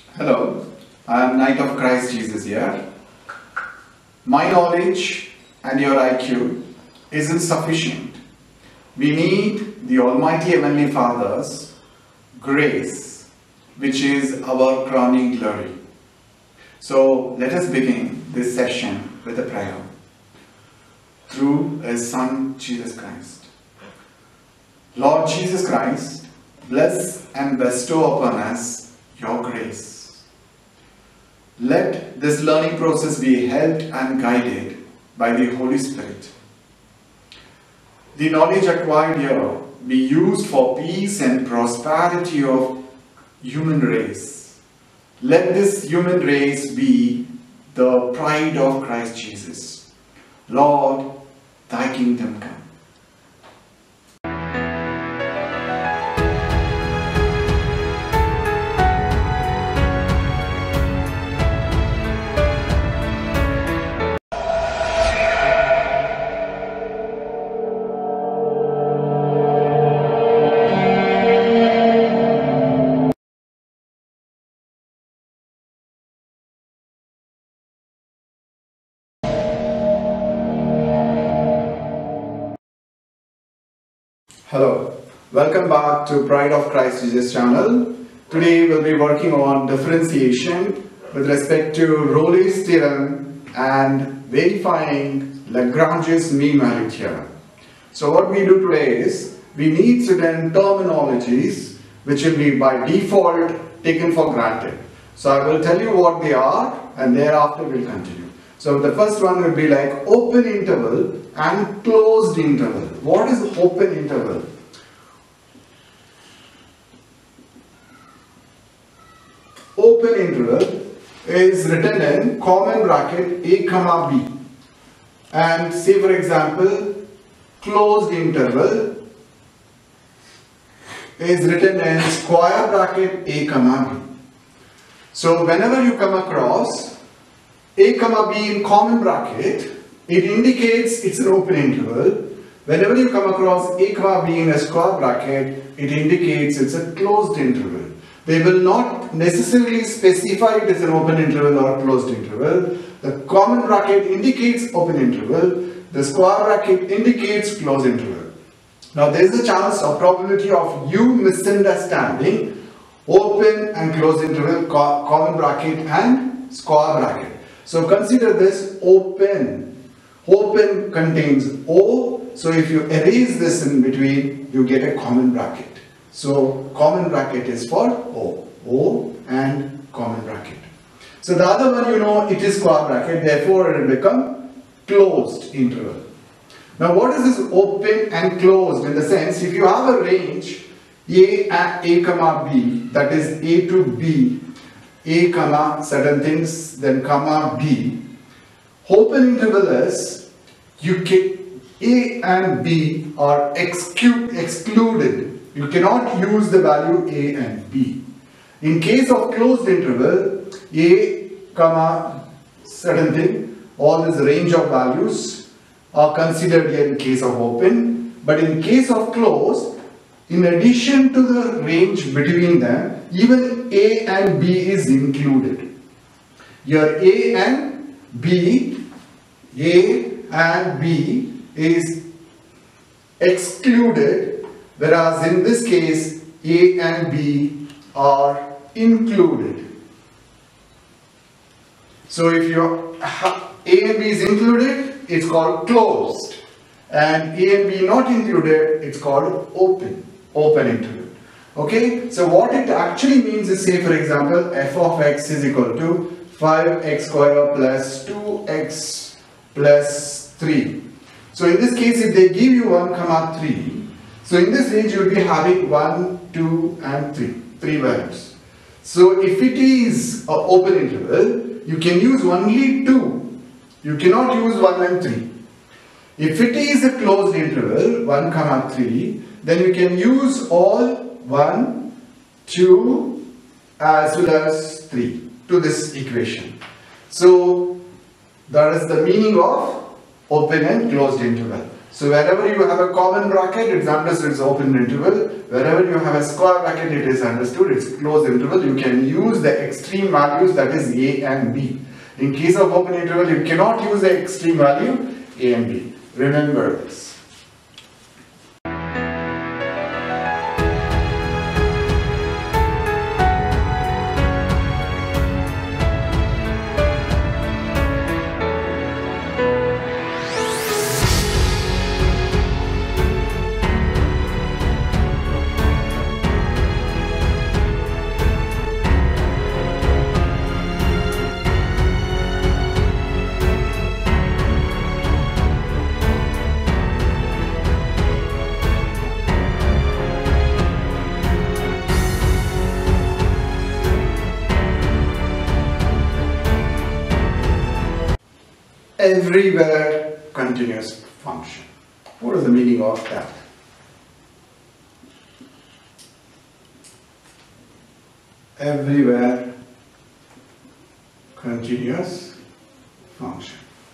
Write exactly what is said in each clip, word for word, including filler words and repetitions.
Hello, I am Knight of Christ Jesus here. My knowledge and your I Q isn't sufficient. We need the Almighty Heavenly Father's grace, which is our crowning glory. So let us begin this session with a prayer. Through His Son, Jesus Christ. Lord Jesus Christ, bless and bestow upon us your grace. Let this learning process be helped and guided by the Holy Spirit. The knowledge acquired here be used for peace and prosperity of human race. Let this human race be the pride of Christ Jesus. Lord, thy kingdom come. Hello, welcome back to Pride of Christ Jesus channel. Today we'll be working on differentiation with respect to Rolle's theorem and verifying Lagrange's mean value theorem. So what we do today is we need certain terminologies which will be by default taken for granted. So I will tell you what they are and thereafter we'll continue. So the first one will be like open interval and closed interval. What is open interval? Open interval is written in common bracket a comma b, and say for example closed interval is written in square bracket a comma b. So whenever you come across a comma b in common bracket, it indicates it's an open interval. Whenever you come across a comma b in a square bracket, it indicates it's a closed interval. They will not necessarily specify it as an open interval or closed interval. The common bracket indicates open interval. The square bracket indicates closed interval. Now there is a chance or probability of you misunderstanding open and closed interval, co common bracket and square bracket. So consider this open. Open contains O, so if you erase this in between, you get a common bracket. So common bracket is for O, O and common bracket. So the other one, you know, it is square bracket, therefore it will become closed interval. Now what is this open and closed? In the sense, if you have a range A and A comma B, that is A to B, A comma certain things, then comma B. Open interval is you can, A and B are exclu excluded. You cannot use the value A and B. In case of closed interval, A comma certain thing, all this range of values are considered here in case of open. But in case of closed, in addition to the range between them, even A and B is included. Here A and B, A and B is excluded, whereas in this case A and B are included. So if your A and B is included, it's called closed, and A and B not included, it's called open. Open interval. Okay, so what it actually means is, say for example, f of x is equal to five x square plus two x plus three. So in this case, if they give you one comma three, so in this range you will be having one, two and three, three values. So if it is an open interval, you can use only two. You cannot use one and three. If it is a closed interval, one comma three, then you can use all one, two as well as three to this equation. So that is the meaning of open and closed interval. So wherever you have a common bracket, it's understood it's open interval. Wherever you have a square bracket, it is understood it's closed interval. You can use the extreme values, that is A and B. In case of open interval, you cannot use the extreme value A and B. Remember this. Everywhere continuous function. What is the meaning of that? Everywhere continuous function.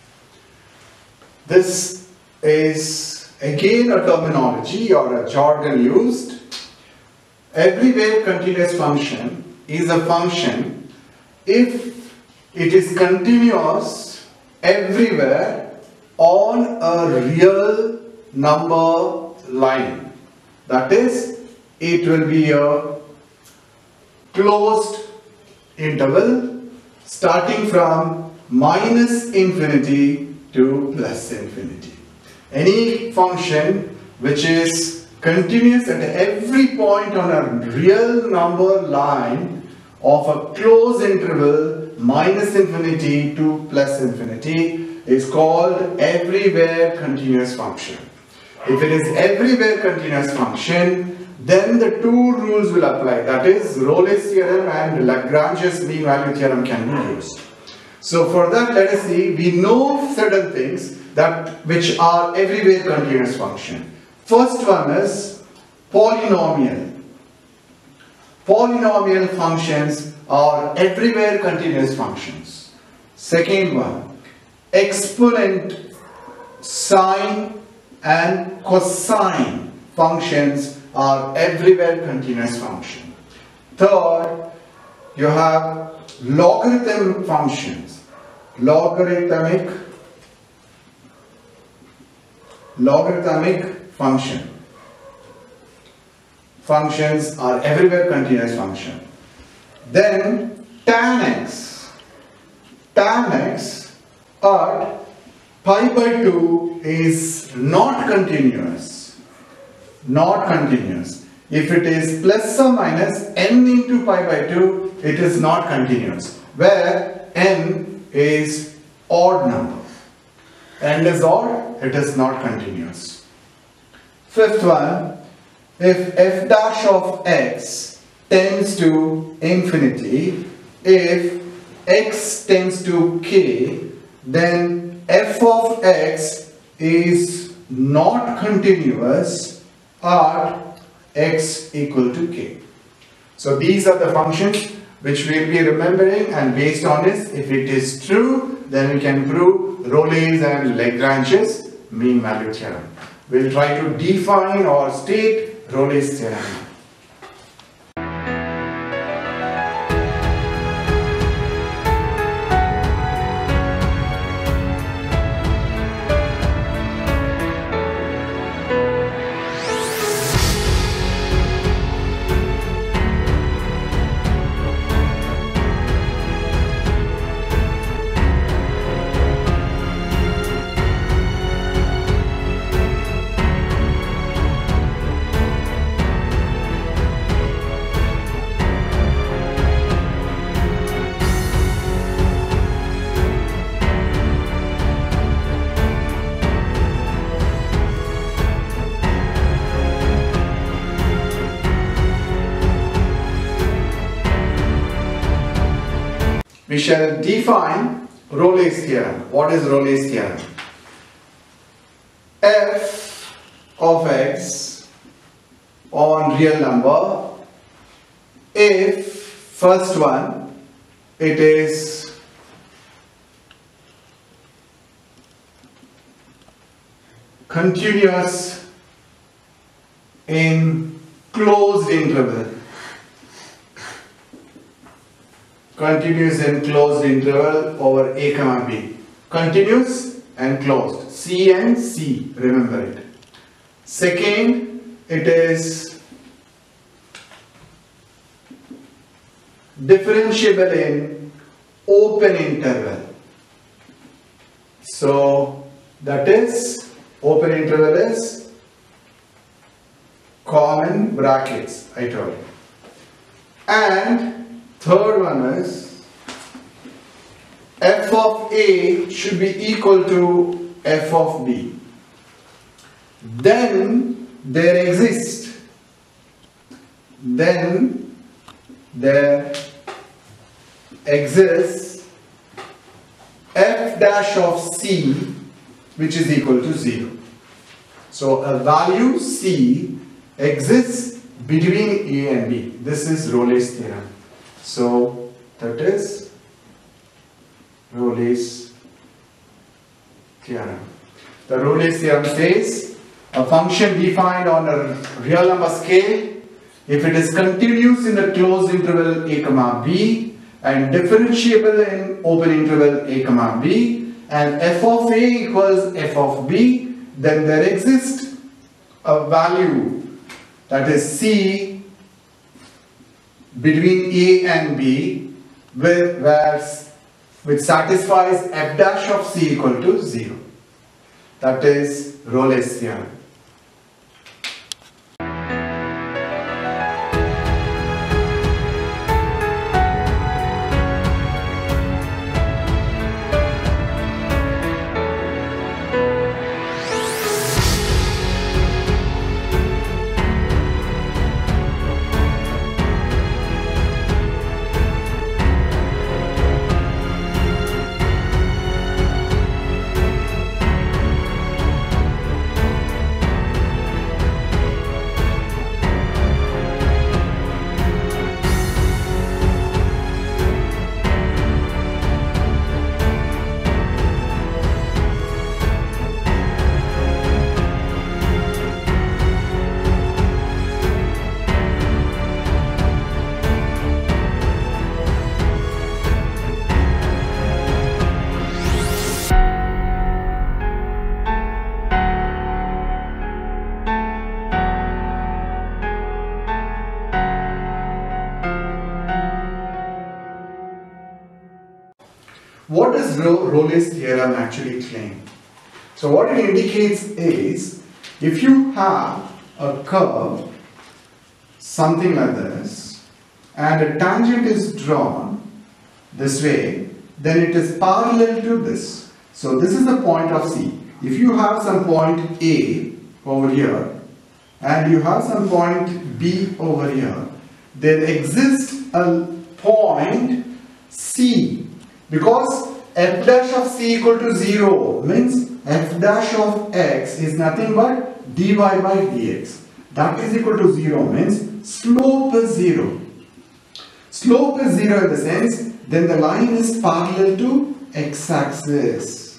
This is again a terminology or a jargon used. Everywhere continuous function is a function if it is continuous everywhere on a real number line. That is, it will be a closed interval starting from minus infinity to plus infinity. Any function which is continuous at every point on a real number line of a closed interval minus infinity to plus infinity is called everywhere continuous function. If it is everywhere continuous function, then the two rules will apply. That is, Rolle's theorem and Lagrange's mean value theorem can be used. So for that, let us see, we know certain things that which are everywhere continuous function. First one is polynomial. Polynomial functions are everywhere continuous functions. Second one, exponent, sine and cosine functions are everywhere continuous function. Third, you have logarithm functions. Logarithmic, logarithmic function. Functions are everywhere continuous function. Then tan x. Tan x at pi by two is not continuous. Not continuous. If it is plus or minus n into pi by two, it is not continuous. Where n is odd number. N is odd, it is not continuous. Fifth one, if f dash of x tends to infinity, if x tends to k, then f of x is not continuous at x equal to k. So these are the functions which we will be remembering, and based on this, if it is true, then we can prove Rolle's and Lagrange's mean value theorem. We will try to define or state Rolle's theorem. We shall define Rolle's theorem. What is Rolle's theorem? F of x on real number, if first one, it is continuous in closed interval. Continuous in closed interval over a comma b. Continuous and closed. C and C, remember it. Second, it is differentiable in open interval. So that is, open interval is common brackets, I told you. And third one is f of A should be equal to f of B. Then there exists, then there exists f dash of C which is equal to zero. So a value C exists between A and B. This is Rolle's theorem. So that is Rolle's theorem. The Rolle's theorem says a function defined on a real number scale, if it is continuous in the closed interval a comma b and differentiable in open interval a comma b, and f of a equals f of b, then there exists a value, that is C, between A and B, where, where, which satisfies f dash of C equal to zero. That is Rolle's theorem. What does Rolle's theorem actually claim? So what it indicates is, if you have a curve, something like this, and a tangent is drawn this way, then it is parallel to this. So this is the point of C. If you have some point A over here, and you have some point B over here, there exists a point C. Because f dash of C equal to zero means f dash of x is nothing but dy by dx. That is equal to zero means slope is zero. Slope is zero in the sense, then the line is parallel to x-axis.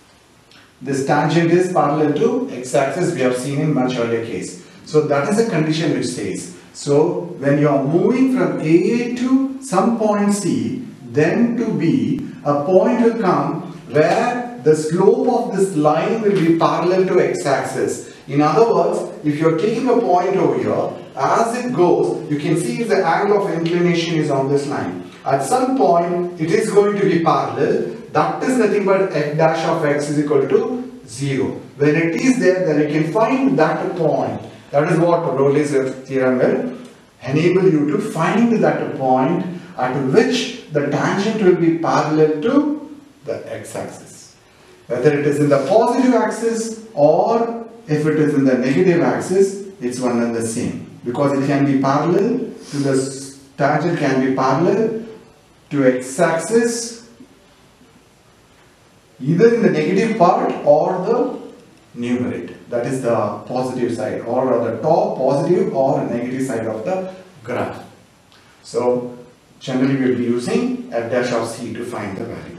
This tangent is parallel to x-axis, we have seen in much earlier case. So that is a condition which says, so when you are moving from A to some point C, then to B, a point will come where the slope of this line will be parallel to x-axis. In other words, if you are taking a point over here, as it goes, you can see if the angle of inclination is on this line. At some point, it is going to be parallel. That is nothing but f dash of x is equal to zero. When it is there, then you can find that point. That is what Rolle's theorem will enable you to find that point at which the tangent will be parallel to the x-axis. Whether it is in the positive axis or if it is in the negative axis, it's one and the same. Because it can be parallel to the tangent can be parallel to x-axis either in the negative part or the numerator. That is the positive side, or the top positive or negative side of the graph. So generally we will be using f dash of C to find the value.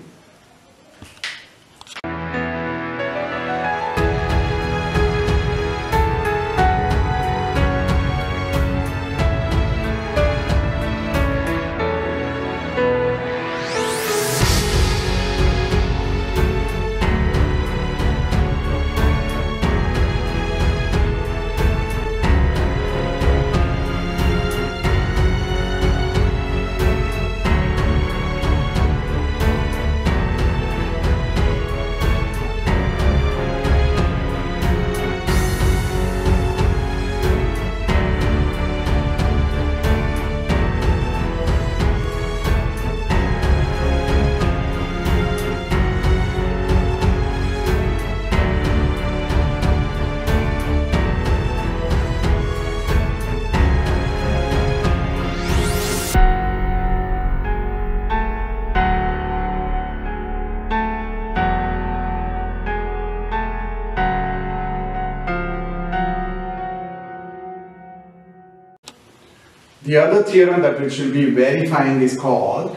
The other theorem that we should be verifying is called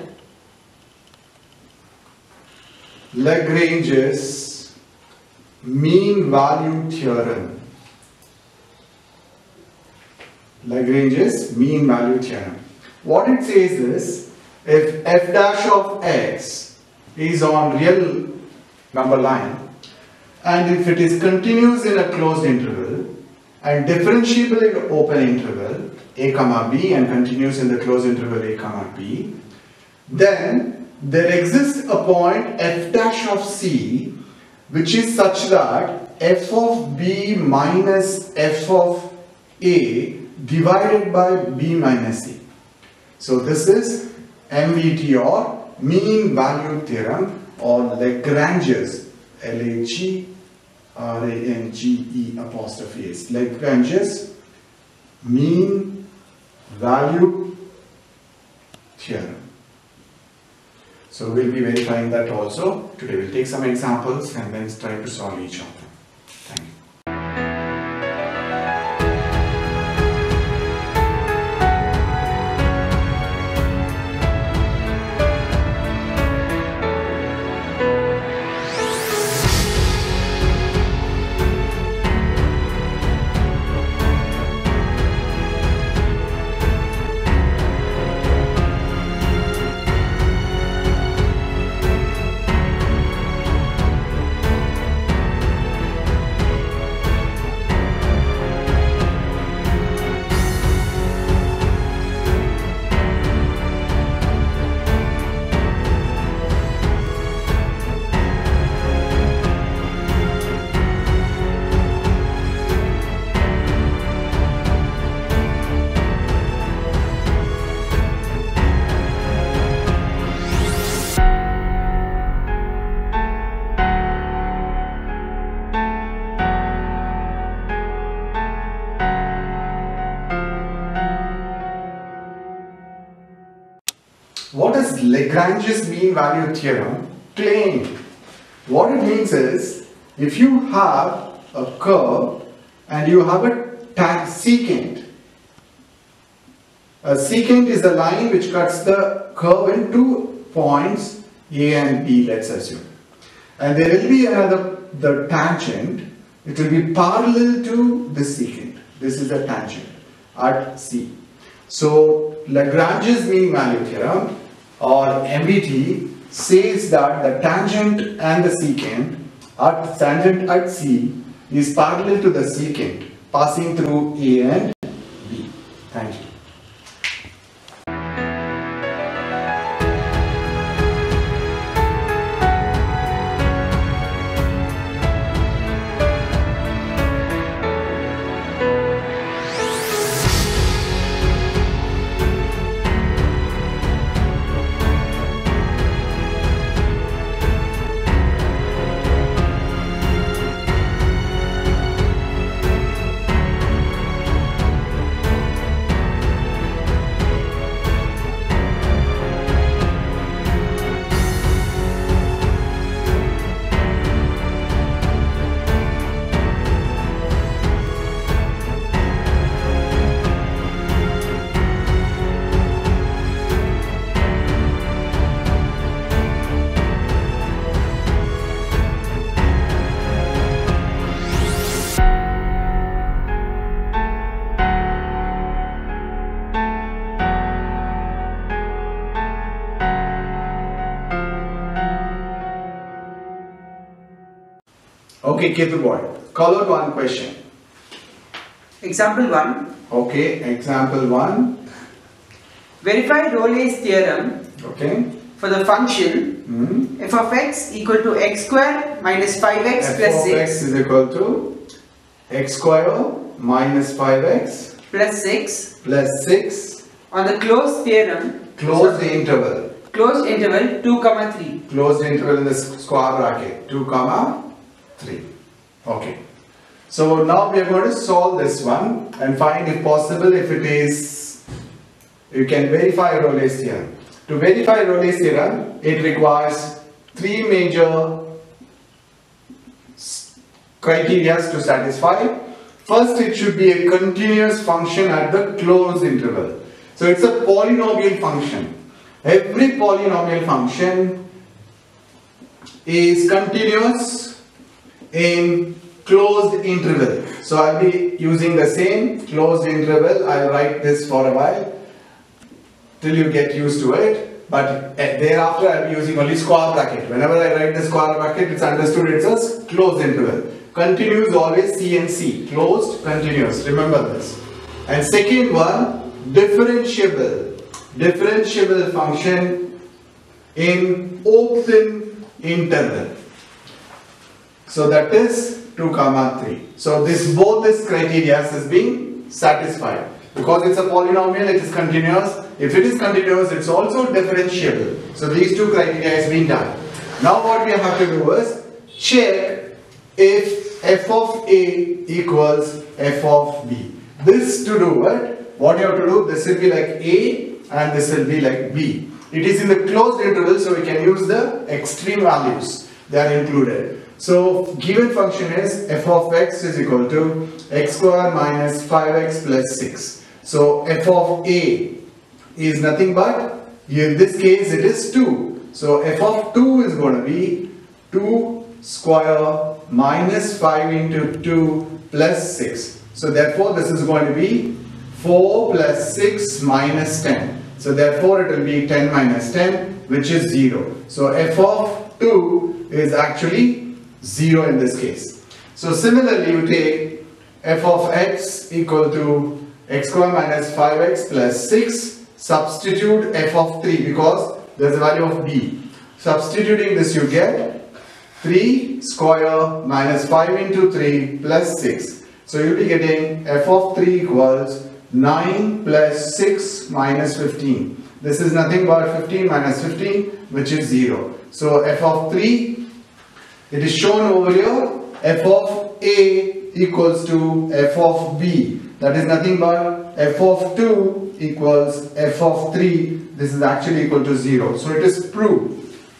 Lagrange's mean value theorem. Lagrange's mean value theorem. What it says is, if f dash of x is on real number line, and if it is continuous in a closed interval and differentiable in open interval a comma b and continuous in the closed interval a comma b, then there exists a point f dash of c which is such that f of b minus f of a divided by b minus c. So this is M V T or mean value theorem, or Lagrange's, L A G R A N G E apostrophe S, Lagrange's mean value theorem. So we'll be verifying that also. Today we'll take some examples and then try to solve each of them. Thank you. What does Lagrange's mean value theorem claim? What it means is, if you have a curve and you have a tan secant, a secant is a line which cuts the curve in two points A and B, let's assume. And there will be another, the tangent, it will be parallel to the secant. This is the tangent at C. So Lagrange's mean value theorem, or M V T, says that the tangent and the secant at tangent at C is parallel to the secant passing through A and B. Thank you. Okay, Ketu boy, call out one question. Example one. Okay, example one. Verify Rolle's theorem. Okay. For the function Mm-hmm. f of x equal to x square minus five x f plus of six x is equal to x square minus five x plus six plus six on the closed theorem. closed interval. Closed interval two comma three. Closed interval in the square bracket two comma three. Okay. So now we are going to solve this one and find, if possible, if it is, you can verify Rolle's theorem. To verify Rolle's theorem, it requires three major criteria to satisfy. First, it should be a continuous function at the closed interval. So it's a polynomial function. Every polynomial function is continuous in closed interval. So I'll be using the same closed interval. I'll write this for a while till you get used to it. But thereafter I'll be using only square bracket. Whenever I write the square bracket, it's understood it's a closed interval. Continuous always C and C. Closed, continuous. Remember this. And second one, differentiable. Differentiable function in open interval. So that is two comma three. So this both this criteria is being satisfied. Because it's a polynomial, it is continuous. If it is continuous, it's also differentiable. So these two criteria is being done. Now what we have to do is check if f of A equals f of B. This to do it, what you have to do, this will be like A and this will be like B. It is in the closed interval, so we can use the extreme values. They are included. So given function is f of x is equal to x square minus five x plus six. So f of A is nothing but, in this case it is two. So f of two is going to be two square minus five into two plus six. So therefore this is going to be four plus six minus ten. So therefore it will be ten minus ten, which is zero. So f of two is actually zero in this case. So similarly you take f of x equal to x square minus five x plus six, substitute f of three because there is a value of b. Substituting this you get three square minus five into three plus six. So you will be getting f of three equals nine plus six minus fifteen. This is nothing but fifteen minus fifteen, which is zero. So f of three, it is shown over here, f of A equals to f of B. That is nothing but f of two equals f of three. This is actually equal to zero. So it is proved.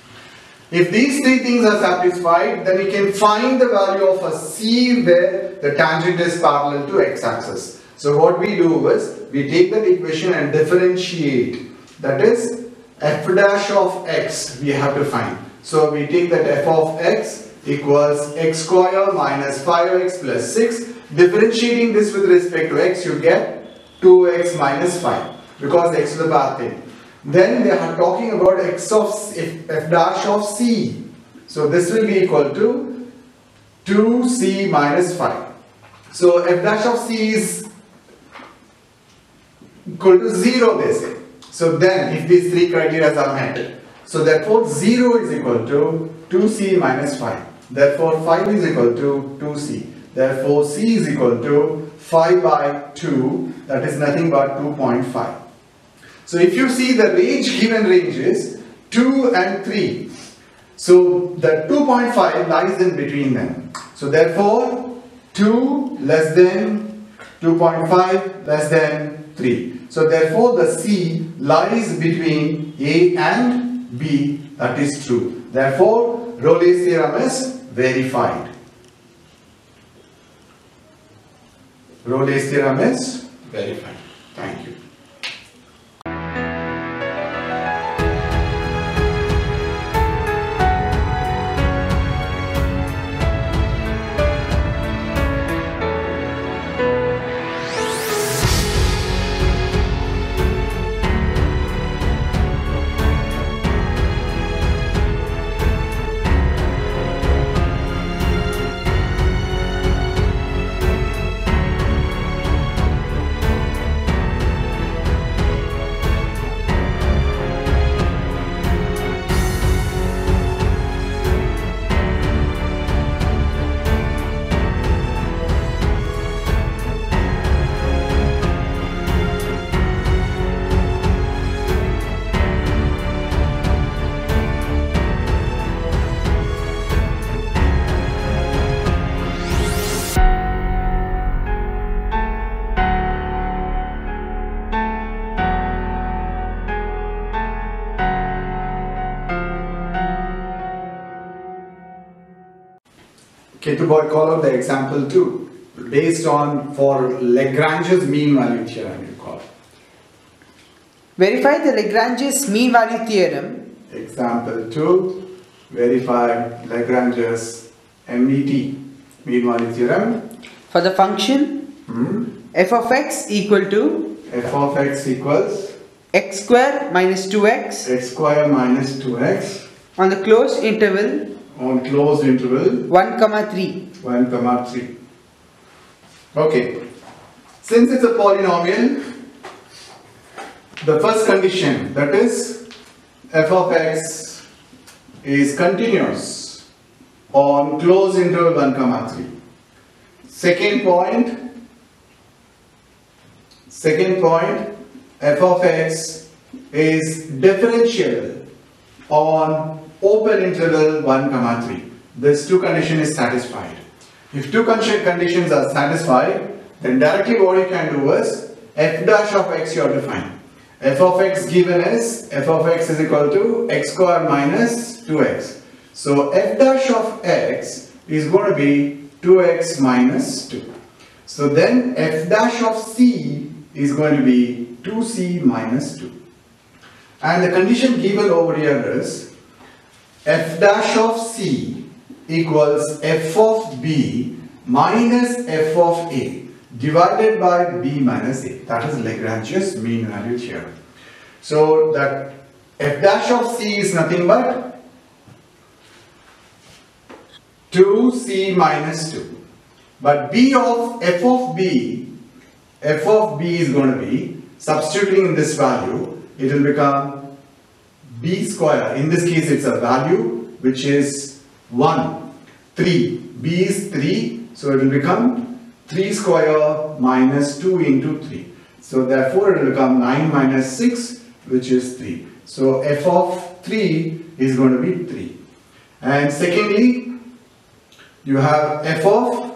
If these three things are satisfied, then we can find the value of a C where the tangent is parallel to x-axis. So what we do is, we take that equation and differentiate. That is, f dash of x we have to find. So we take that f of x equals x square minus five x plus six. Differentiating this with respect to x, you get two x minus five because x is the path thing. Then they are talking about x of f, f dash of c. So this will be equal to two c minus five. So f dash of c is equal to zero, they say. So then if these three criteria are met, so therefore zero is equal to two c minus five. Therefore five is equal to two c. Therefore c is equal to five by two, that is nothing but two point five. So if you see the range, given range is two and three. So the two point five lies in between them. So therefore two less than two point five less than three. So therefore the C lies between A and B, that is true. Therefore Rolle's theorem is verified. Rolle's theorem is verified. Thank you. Okay, to call out the example two, based on for Lagrange's mean value theorem, you call it. Verify the Lagrange's mean value theorem. Example two, verify Lagrange's M V T, mean value theorem. For the function Hmm. f of x equal to F of x equals x square minus two x x square minus two x on the closed interval on closed interval one comma three. one comma three. Okay, since it's a polynomial, the first condition, that is f of x is continuous on closed interval one comma three. Second point, second point, f of x is differentiable on open interval one comma three. This two condition is satisfied. If two conditions are satisfied, then directly what you can do is f dash of x you have to find. F of x given as f of x is equal to x square minus two x. So f dash of x is going to be two x minus two. So then f dash of c is going to be two c minus two. And the condition given over here is f dash of c equals f of b minus f of a divided by b minus a. That is Lagrange's mean value theorem. So that f dash of c is nothing but two c minus two. But b of f of b, f of b is going to be, substituting in this value, it will become b square. In this case it's a value which is one, three. B is three, so it will become three square minus two into three. So therefore it will become nine minus six, which is three. So f of three is going to be three. And secondly, you have f of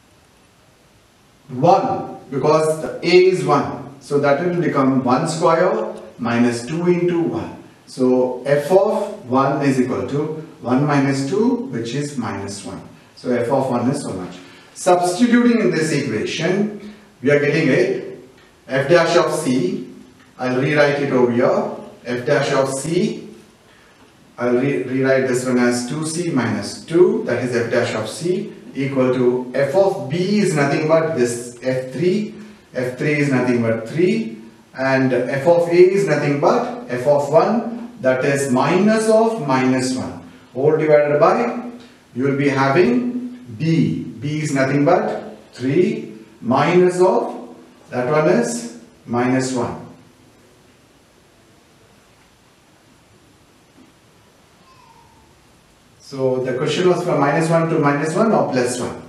one, because the a is one. So that will become one square minus two into one. So f of one is equal to one minus two, which is minus one. So f of one is so much. Substituting in this equation, we are getting it f dash of c. I'll rewrite it over here. F dash of c. I'll re rewrite this one as two c minus two. That is f dash of c equal to f of b is nothing but this f three. f three is nothing but three. And f of a is nothing but f of one. That is minus of minus one. All divided by, you will be having b. b is nothing but three minus of, that one is minus one. So the question was from minus one to minus one or plus one.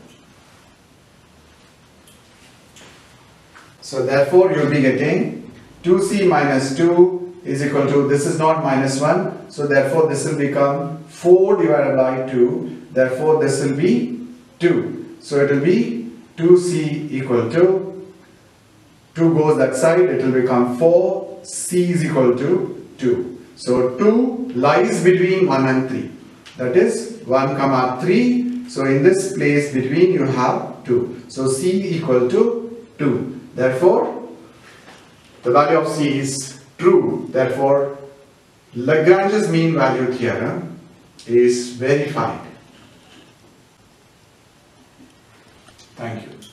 So therefore you will be getting two c minus two is equal to, this is not minus one, so therefore this will become four divided by two, therefore this will be two. So it will be two c equal to, two goes that side, it will become four, c is equal to two. So two lies between one and three, that is one comma three. So in this place between you have two. So c equal to two. Therefore the value of c is true. Therefore Lagrange's mean value theorem is verified. Thank you.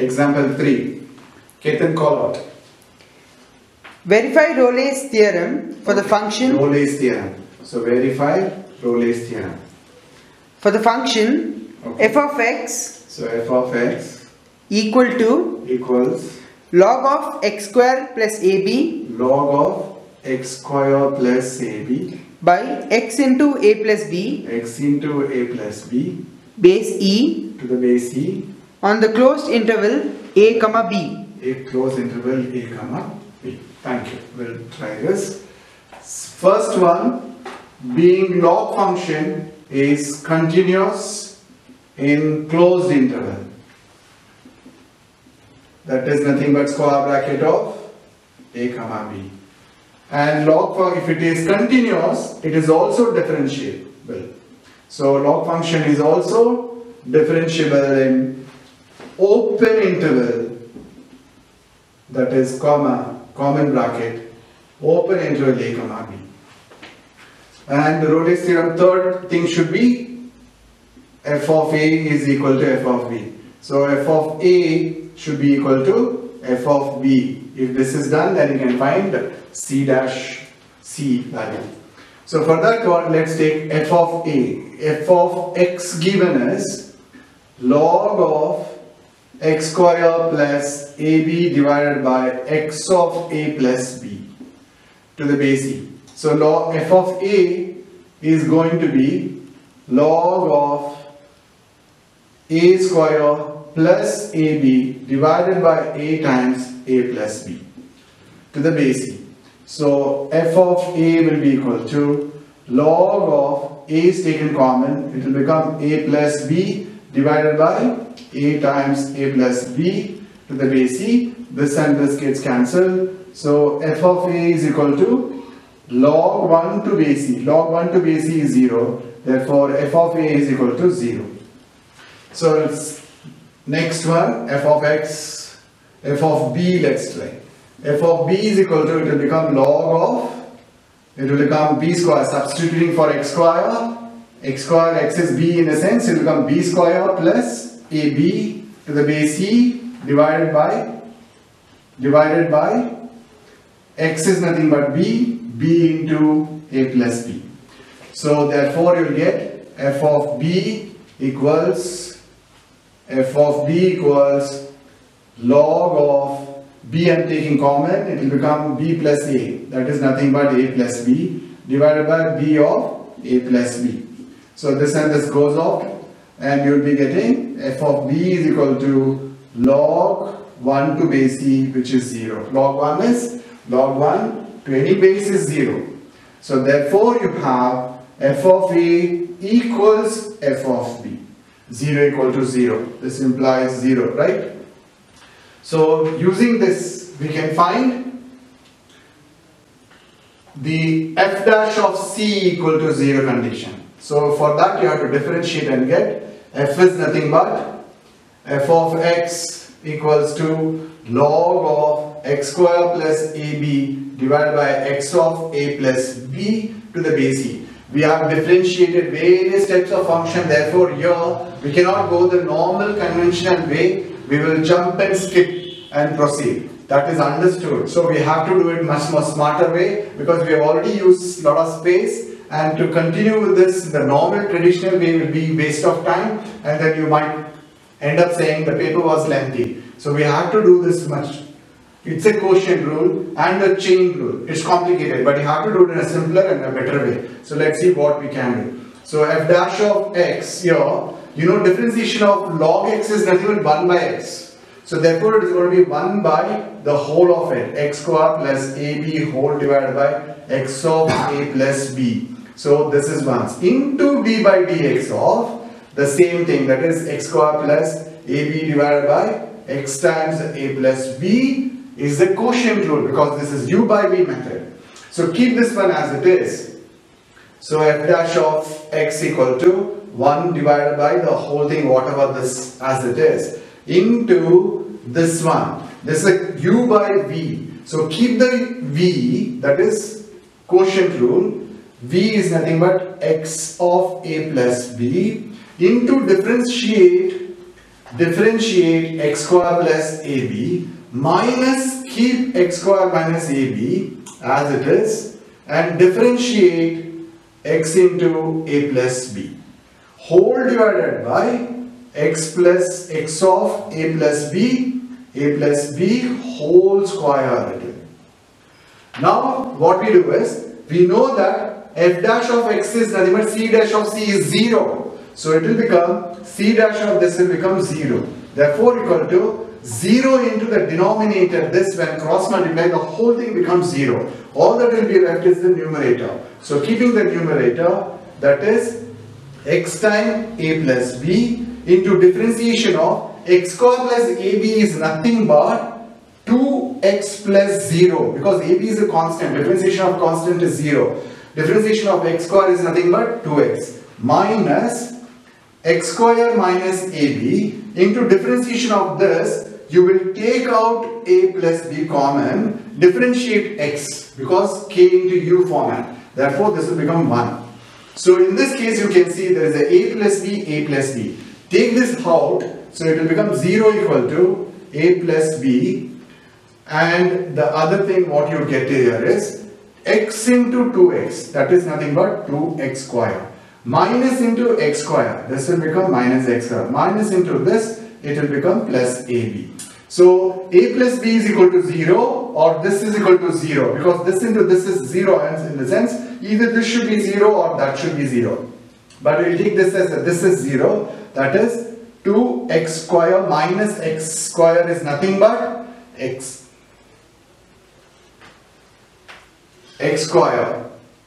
Example three. Ketan, call out. Verify Rolle's theorem for the function Rolle's theorem. So verify Rolle's theorem. for the function Okay. f of x So f of x equal to equals log of x square plus ab log of x square plus ab by x into a plus b x into a plus b base e to the base e on the closed interval a comma b. a closed interval a comma b. Thank you. We'll try this. First one, being log function is continuous in closed interval. That is nothing but square bracket of a comma b. And log function, if it is continuous, it is also differentiable. So log function is also differentiable in open interval, that is comma, common bracket, open interval a comma b. And the Rolle's theorem, third thing should be f of a is equal to f of b. So f of a should be equal to f of b. If this is done, then you can find c dash c value. So for that one, let's take f of a. F of x given is log of x square plus ab divided by x of a plus b to the base e. So log f of a is going to be log of a square plus ab divided by a times a plus b to the base e. So f of a will be equal to log of a is taken common, it will become a plus b divided by a times a plus b to the base e. This and this gets cancelled. So f of a is equal to log one to base e. Log one to base e is zero. Therefore, f of a is equal to zero. So it's next one, f of x, f of b, let's try. F of b is equal to, it will become log of, it will become b square, substituting for x square. X square, x is b in a sense, it will become b square plus ab to the base e divided by, divided by, x is nothing but b, b into a plus b. So therefore you will get f of b equals, f of b equals log of b I am taking common, it will become b plus a, that is nothing but a plus b divided by b of a plus b. So this and this goes off and you will be getting f of b is equal to log one to base e, which is zero. Log one is log one to any base is zero. So therefore you have f of a equals f of b. zero equal to zero. This implies zero, right? So using this we can find the f dash of c equal to zero condition. So for that you have to differentiate and get f is nothing but f of x equals to log of x square plus ab divided by x of a plus b to the base e. We have differentiated various types of function, therefore here we cannot go the normal conventional way, we will jump and skip and proceed. That is understood. So we have to do it much more smarter way because we have already used a lot of space, and to continue with this the normal traditional way will be waste of time, and then you might end up saying the paper was lengthy. So we have to do this much. It's a quotient rule and a chain rule. It's complicated, but you have to do it in a simpler and a better way. So let's see what we can do. So f dash of x here, you know differentiation of log x is nothing but one by x. So therefore it is going to be one by the whole of it, x square plus ab whole divided by x of a plus b. So this is once into d by dx of the same thing, that is x square plus ab divided by x times a plus b is the quotient rule because this is u by v method. So keep this one as it is. So f dash of x equal to one divided by the whole thing, whatever this as it is, into this one. This is a u by v. So keep the v, that is quotient rule. V is nothing but x of a plus b into differentiate differentiate x square plus ab minus keep x square minus ab as it is and differentiate x into a plus b. Whole divided by x plus x of a plus b, a plus b whole square written. Now what we do is, we know that f dash of x is nothing but c dash of c is zero. So it will become, c dash of this will become zero. Therefore equal to zero into the denominator, this when cross multiply the whole thing becomes zero. All that will be left is the numerator. So keeping the numerator, that is x time a plus b into differentiation of x square plus ab is nothing but two x plus zero, because ab is a constant, differentiation of constant is zero. Differentiation of x square is nothing but two x minus x square minus ab into differentiation of this, you will take out a plus b common, differentiate x because k into u format. Therefore this will become one. So in this case you can see there is a a plus b, a plus b. Take this out, so it will become zero equal to a plus b, and the other thing what you get here is x into two x, that is nothing but two x square, minus into x square, this will become minus x square, minus into this, it will become plus ab. So a plus b is equal to zero, or this is equal to zero, because this into this is zero, and in the sense either this should be zero or that should be zero. But we will take this as a, this is zero, that is two x square minus x square is nothing but x, x square,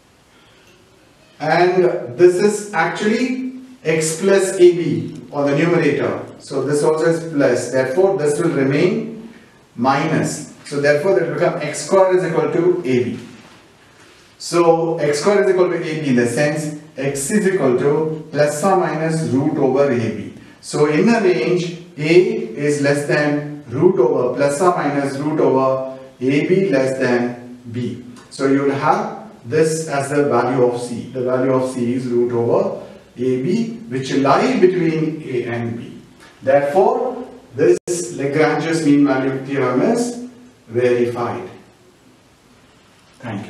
and this is actually x plus ab on the numerator. So this also is plus, therefore this will remain minus. So therefore it will become x square is equal to ab. So x square is equal to ab in the sense x is equal to plus or minus root over ab. So in a range a is less than root over plus or minus root over ab less than b. So you will have this as the value of c. The value of c is root over ab, which lie between a and b. Therefore this Lagrange's mean value theorem is verified. Thank you.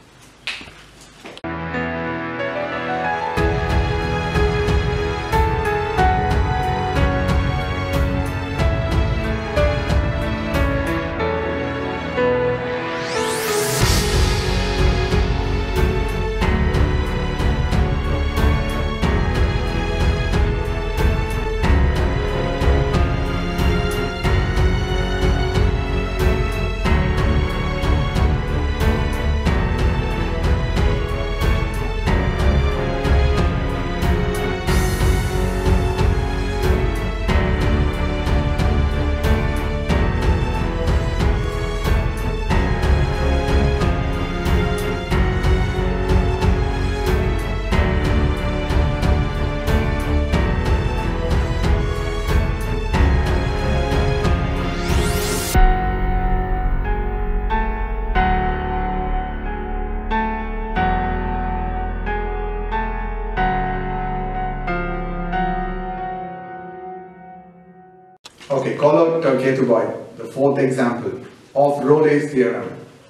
Okay, call out uh, K two boy, the fourth example of Rolle's theorem.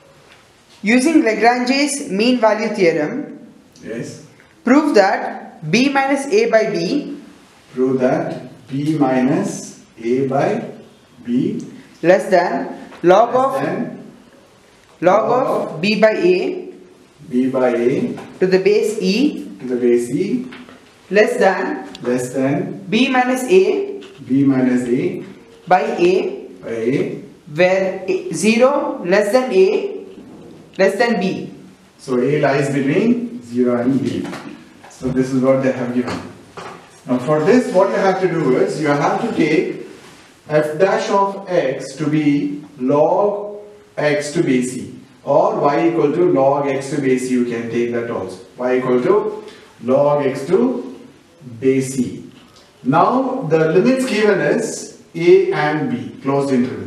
Using Lagrange's mean value theorem, Yes. prove that b minus a by b Prove that b minus a by b less than log less of than log log of b by a b by a to the base e to the base e less than less than b minus a b minus a by a, by a. where a, zero less than a less than b. So a lies between zero and b. So this is what they have given. Now for this what you have to do is you have to take f dash of x to be log x to base e, or y equal to log x to base e, you can take that also. Y equal to log x to base e. Now the limits given is a and b, closed interval.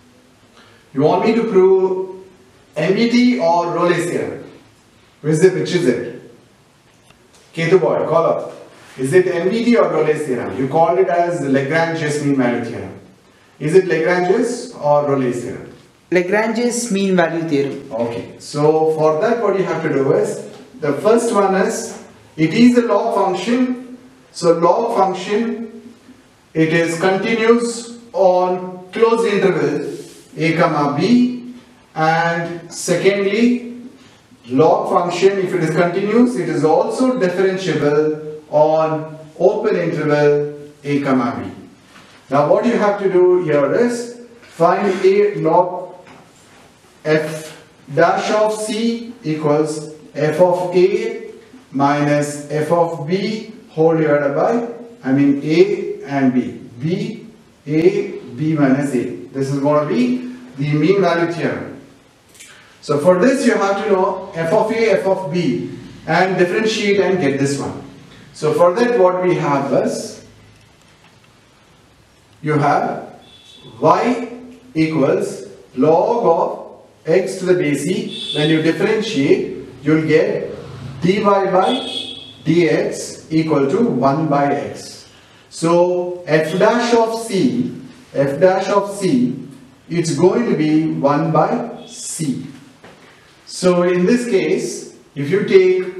You want me to prove M B T or Rolle's theorem? Which is it? Which is it? K two boy, call up. Is it M V T or Rolle's theorem? You called it as Lagrange's mean value theorem. Is it Lagrange's or Rolle's theorem? Lagrange's mean value theorem. Okay, so for that what you have to do is, the first one is, it is a log function. So log function, it is continuous on closed interval a comma b, and secondly, log function, if it is continuous, it is also differentiable on open interval a comma b. Now what you have to do here is find a log f dash of c equals f of a minus f of b whole divided by, I mean a and b. b, a, b minus a. This is going to be the mean value theorem. So for this you have to know f of a, f of b and differentiate and get this one. So for that what we have is, you have y equals log of x to the base e. When you differentiate, you will get dy by dx equal to one by x. So f dash of c, f dash of c, it's going to be one by c. So in this case, if you take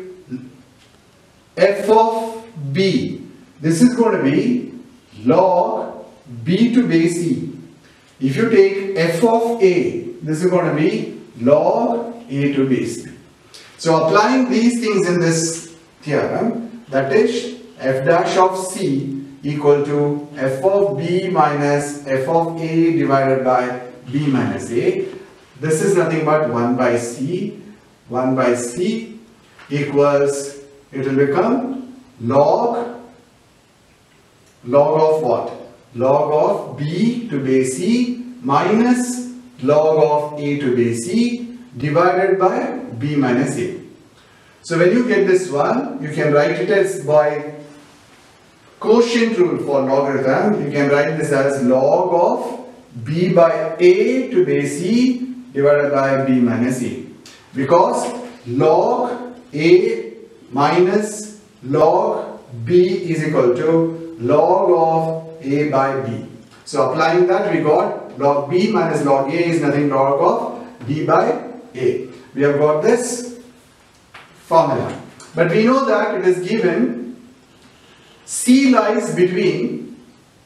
f of b, this is going to be log b to base e. If you take f of a, this is going to be log a to base b. So applying these things in this theorem, that is f dash of c equal to f of b minus f of a divided by b minus a. This is nothing but one by c. one by c equals, it will become log, log of what? Log of b to base e minus log of a to base e divided by b minus a. So when you get this one, you can write it as by quotient rule for logarithm. You can write this as log of b by a to base e divided by b minus a. Because log a minus log b is equal to log of a by b. So applying that, we got log b minus log a is nothing but log of b by a. We have got this formula. But we know that it is given c lies between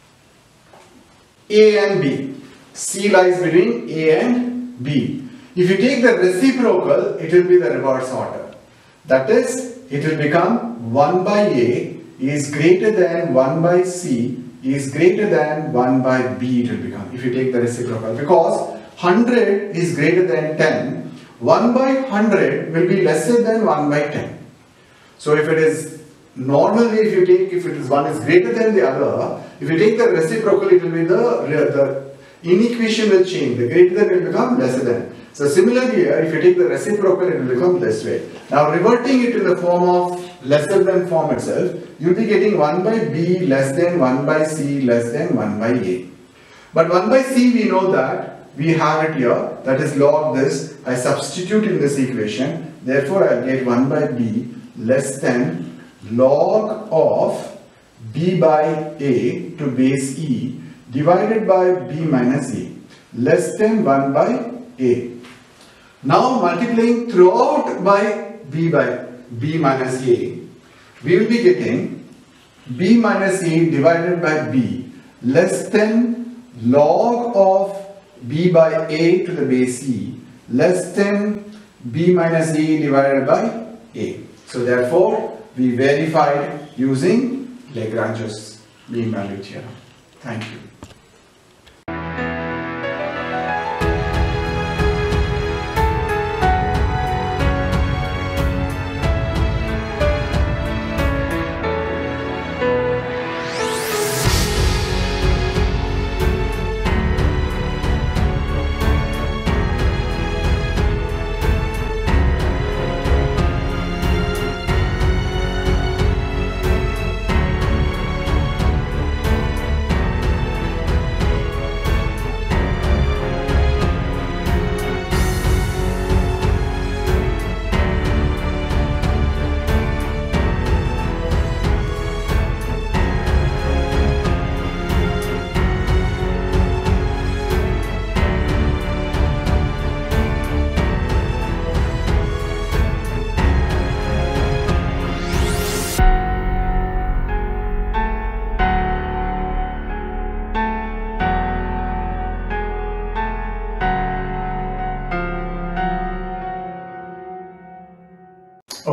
a and b. c lies between a and b. If you take the reciprocal, it will be the reverse order. That is, it will become one by a is greater than one by c is greater than one by b, it will become, if you take the reciprocal. Because one hundred is greater than ten, one by one hundred will be lesser than one by ten. So if it is, normally if you take, if it is one is greater than the other, if you take the reciprocal, it will be the, the inequation will change, the greater than will become lesser than. So similarly here, if you take the reciprocal, it will become this way. Now reverting it to the form of lesser than form itself, you will be getting one by b less than one by c less than one by a. But one by c, we know that we have it here, that is log this, I substitute in this equation, therefore I will get one by b less than log of b by a to base e divided by b minus a less than one by a. Now multiplying throughout by b by b minus a, we will be getting b minus a divided by b less than log of b by a to the base e less than b minus a divided by a. So therefore we verified using Lagrange's mean value theorem. Thank you.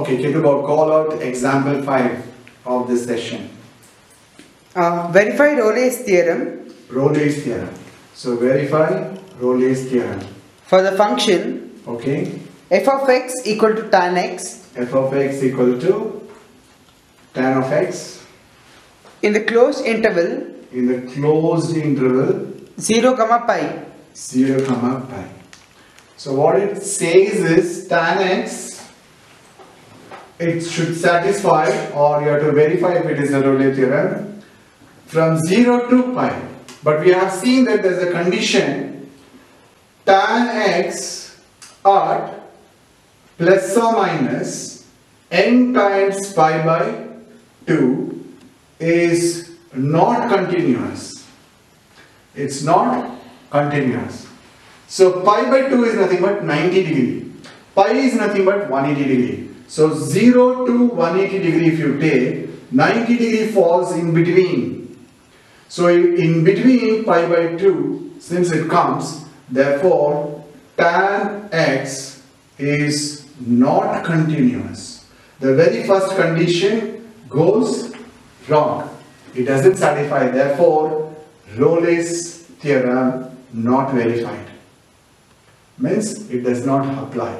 Okay, Ketubal, call out example five of this session. Uh, verify Rolle's theorem. Rolle's theorem. So verify Rolle's theorem. For the function, okay, f of x equal to tan x. F of x equal to tan of x. In the closed interval. In the closed interval. zero comma pi. zero comma pi. So what it says is tan x, it should satisfy, or you have to verify if it is a Rolle theorem, from zero to pi. But we have seen that there is a condition, tan x at plus or minus n times pi by two is not continuous. It's not continuous. So pi by two is nothing but ninety degree. Pi is nothing but one hundred eighty degree. So zero to one hundred eighty degree if you take, ninety degree falls in between. So in between pi by two, since it comes, therefore tan x is not continuous. The very first condition goes wrong. It doesn't satisfy. Therefore, Rolle's theorem not verified. Means it does not apply.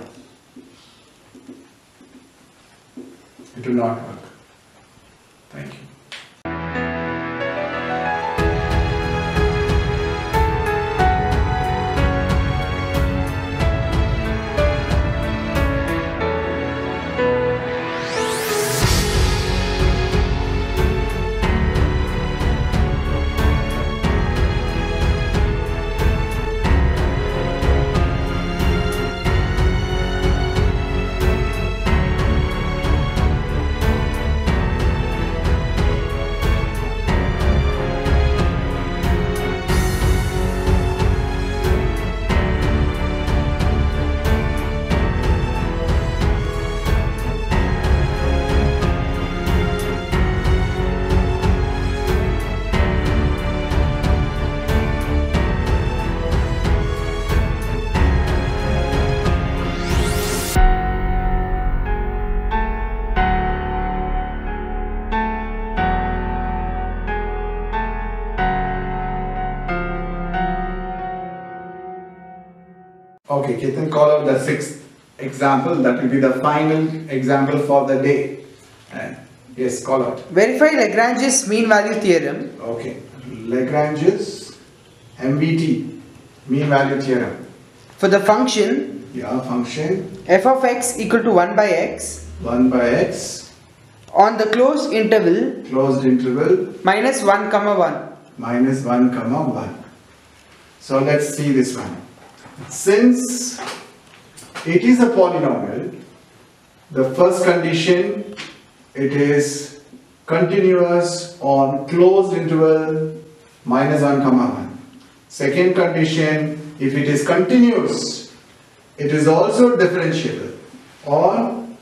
It will not work. Thank you. Okay, Ketan, call out the sixth example. That will be the final example for the day. And yes, call out. Verify Lagrange's mean value theorem. Okay, Lagrange's M V T, mean value theorem. For the function, yeah, function f of x equal to one by x. one by x. On the closed interval. Closed interval. Minus one comma one. Minus one comma one. So let's see this one. Since it is a polynomial, the first condition, it is continuous on closed interval minus one comma one. Second condition, if it is continuous, it is also differentiable on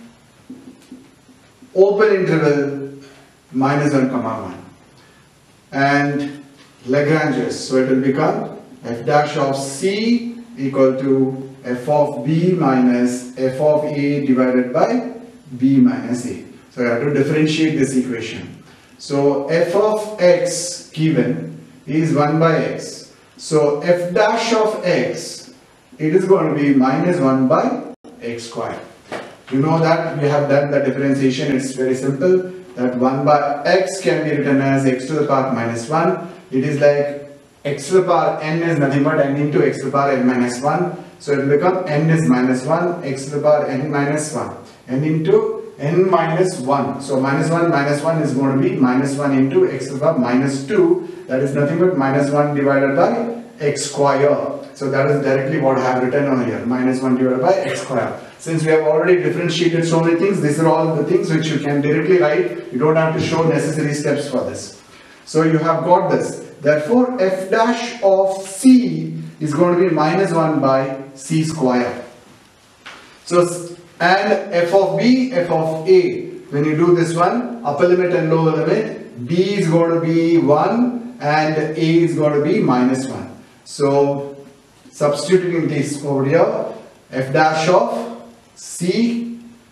open interval minus one comma one. And Lagrange's, so it will become f dash of c equal to f of b minus f of a divided by b minus a. So I have to differentiate this equation. So f of x given is one by x. So f dash of x, it is going to be minus one by x square. You know that we have done the differentiation. It's very simple. That one by x can be written as x to the power minus one. It is like x to the power n is nothing but n into x to the power n minus one. So it will become n is minus one, x to the power n minus one, n into n minus one. So minus one minus one is going to be minus one into x to the power minus two. That is nothing but minus one divided by x square. So that is directly what I have written on here, minus one divided by x square. Since we have already differentiated so many things, these are all the things which you can directly write. You don't have to show necessary steps for this. So you have got this. Therefore, f dash of c is going to be minus one by c square. So, and f of b, f of a, when you do this one, upper limit and lower limit, b is going to be one and a is going to be minus one. So, substituting this over here, f dash of c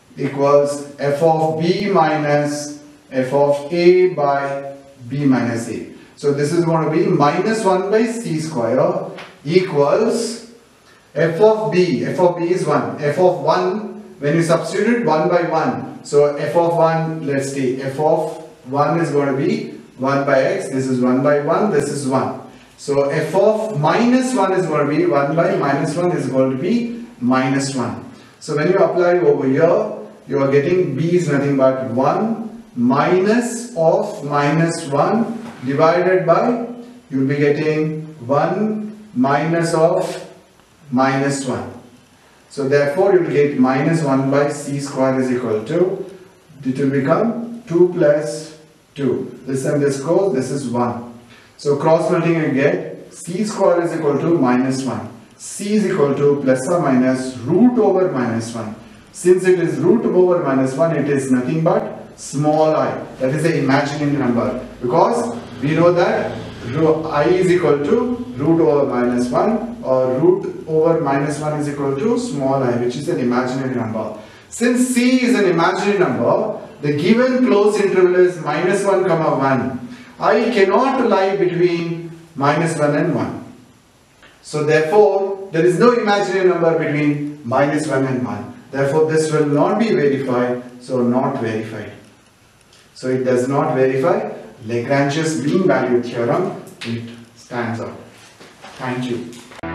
equals f of b minus f of a by b minus a. So this is going to be minus one by c square equals f of b, f of b is one, f of one, when you substitute one by one, so f of one, let's take f of one is going to be one by x, this is one by one, this is one. So f of minus one is going to be one by minus one is going to be minus one. So when you apply over here, you are getting b is nothing but one minus of minus one divided by, you will be getting one minus of minus one. So therefore you will get minus one by c square is equal to, it will become two plus two. This and this goes, this is one. So cross multiplying you get c square is equal to minus one. C is equal to plus or minus root over minus one. Since it is root over minus one, it is nothing but small I. That is the imaginary number. Because we know that I is equal to root over minus one, or root over minus one is equal to small I, which is an imaginary number. Since c is an imaginary number, the given closed interval is minus one comma one. I cannot lie between minus one and one. So therefore, there is no imaginary number between minus one and one. Therefore, this will not be verified, so not verified. So it does not verify. Lagrange's mean value theorem, it stands out. Thank you.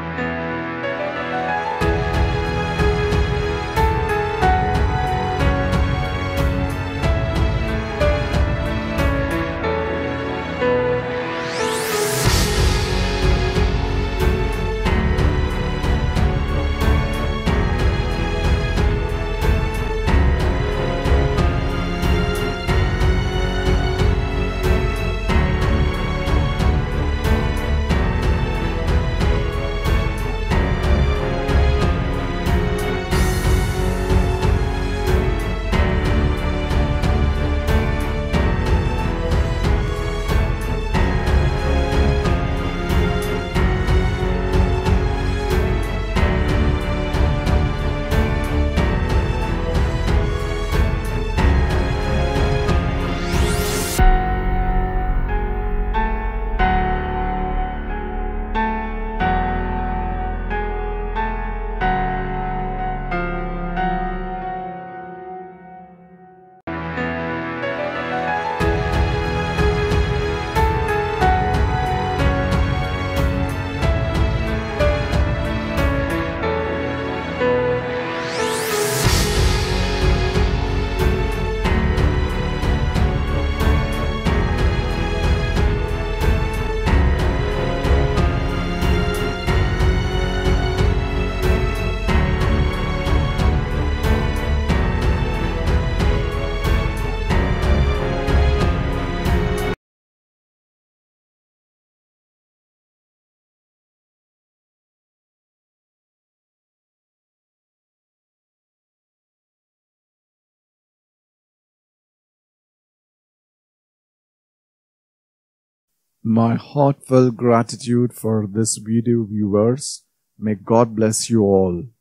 My heartfelt gratitude for this video, viewers. May God bless you all.